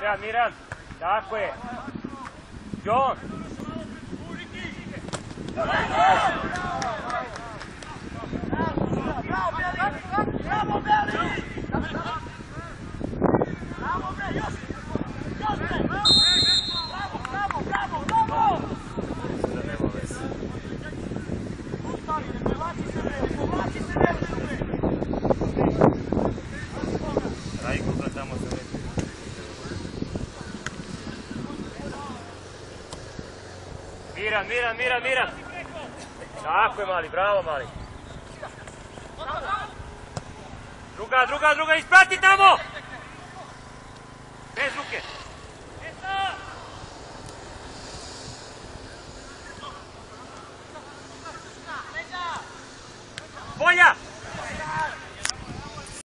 Miran, tako je. John. Bravo, Beli! Bravo, bre, još bre! Bravo! Ustavi, ne povlači se, bre! Rajko ga tamo se već. Miran! Tako je, mali, bravo, mali. Druga, isprati tamo! Bez ruke! Bolja!